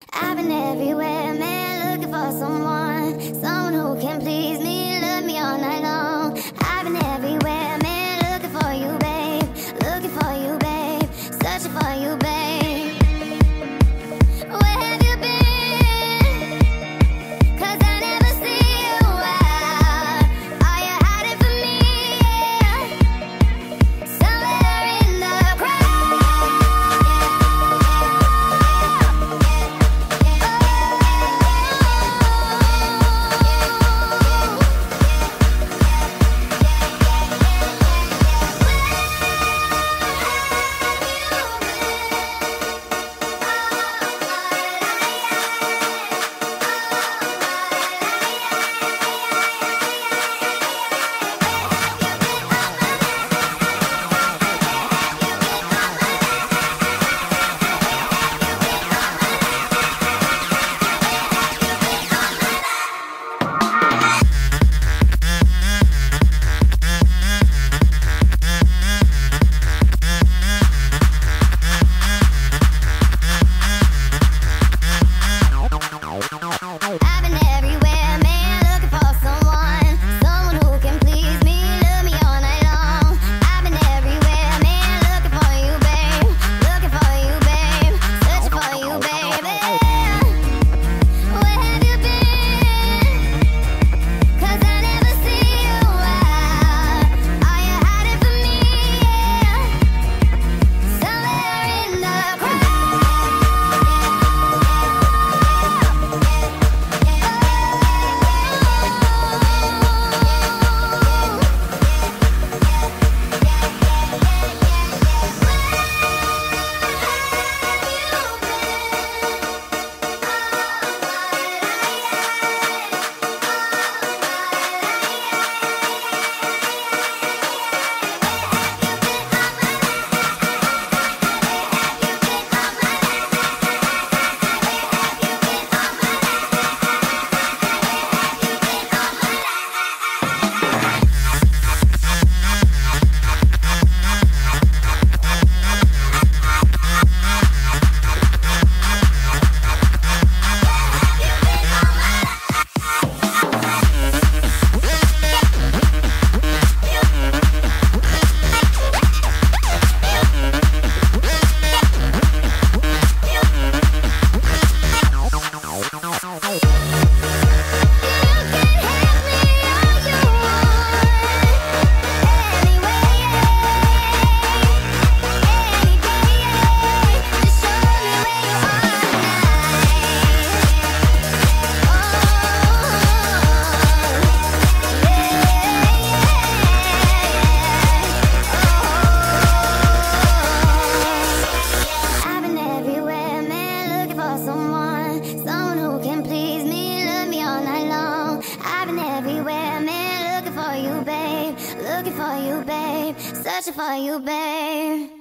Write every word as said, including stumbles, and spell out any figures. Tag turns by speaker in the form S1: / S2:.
S1: I've been everywhere, man, looking for someone, someone who can please me, love me all night long. I've been everywhere, man, looking for you, babe, looking for you, babe, searching for you, babe. Where have you been? 'Cause I never see you out. Are you hiding from me? Yeah. Somewhere in the looking for you, babe, searching for you, babe.